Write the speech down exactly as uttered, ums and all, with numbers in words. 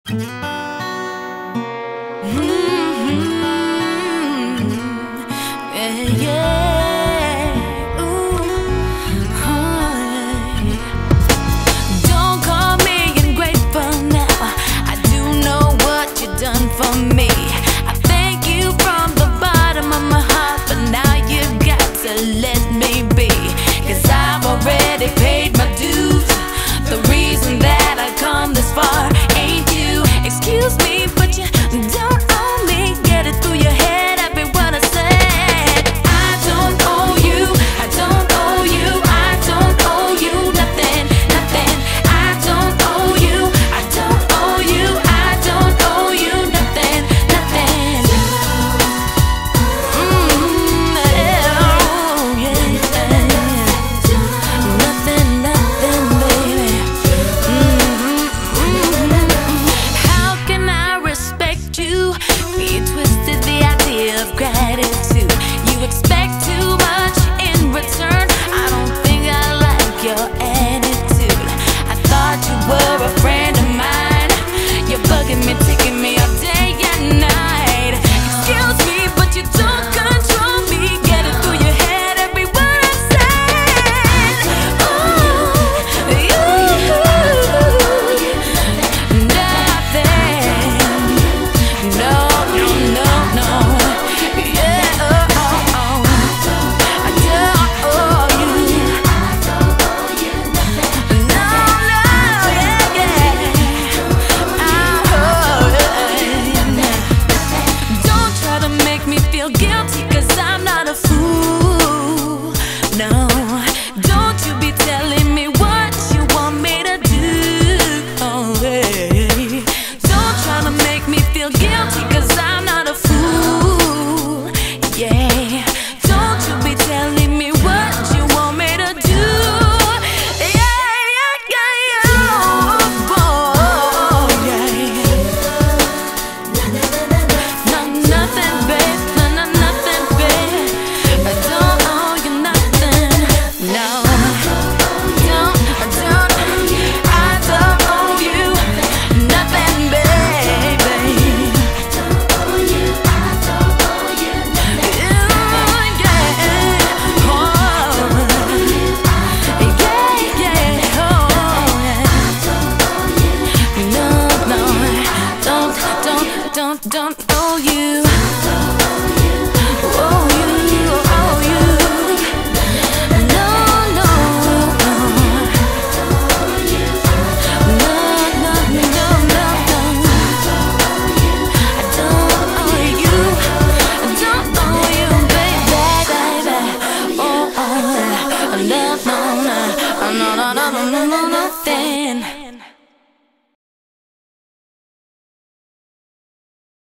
Yeah, yeah. Ooh, oh, yeah. Don't call me ungrateful now. I do know what you've done for me. I thank you from the bottom of my heart, but now you got to let me be. Cause I've already paid my dues. The reason that I come this far ain't you. Excuse me, but you don't owe me. Get it through your head, every word I said. I don't owe you, I don't owe you, I don't owe you nothing, nothing. I don't owe you, I don't owe you, I don't owe you nothing, nothing. Mm, oh, yeah. Nothing, nothing, baby. How can I respect you? You twisted the idea of gratitude. You expect too much in return. I don't think I like your attitude. I thought you were a friend of mine. You're bugging me, taking me all day and night. Excuse me, but you don't control me. Get it through your head, every word I said. Ooh, you, nothing. No, no, no, no. Yeah, oh, oh, oh. I don't owe you. No, no, yeah, yeah. I owe you. Don't try to make me feel guilty, cause I'm not a fool. No, don't you be telling me what you want me to do. Oh, hey. Don't try to make me feel guilty, cause I'm not a fool. Yeah, don't you be telling me what you want me to do. Yeah, yeah, yeah, yeah. Oh, yeah. No, nothing, babe. No, no, nothing, babe. I don't owe you nothing. No, don't, I don't, I don't owe you nothing, baby. Don't, don't owe you. Owe you, owe you. No, no, no. No, no, no, no, no. I don't owe you. I don't owe you, baby, baby. Oh, oh, no, no, no, no, no, no, no, no, nothing.